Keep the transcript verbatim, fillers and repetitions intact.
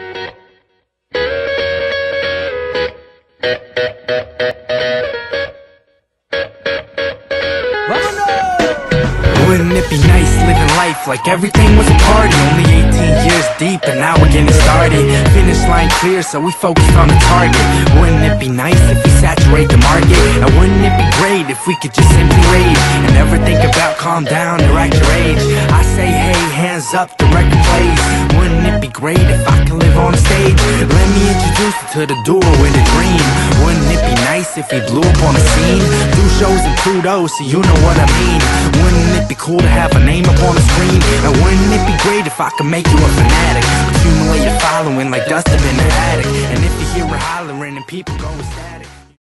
Wouldn't it be nice living life like everything was a party? Only eighteen years deep and now we're getting started. Finish line clear so we focused on the target. Wouldn't it be nice if we saturate the market? And wouldn't it be great if we could just simply rage and never think about calm down or act your age? I say hey, hands up, the record plays. Wouldn't it be great if I could live on stage? Let me introduce you to the duo in a dream. Wouldn't it be nice if we blew up on a scene? Do shows in Pluto, so you know what I mean. Wouldn't it be cool to have a name up on the screen? And wouldn't it be great if I could make you a fanatic? Accumulate a following like dust up in the attic. And if you hear her hollering and people go ecstatic.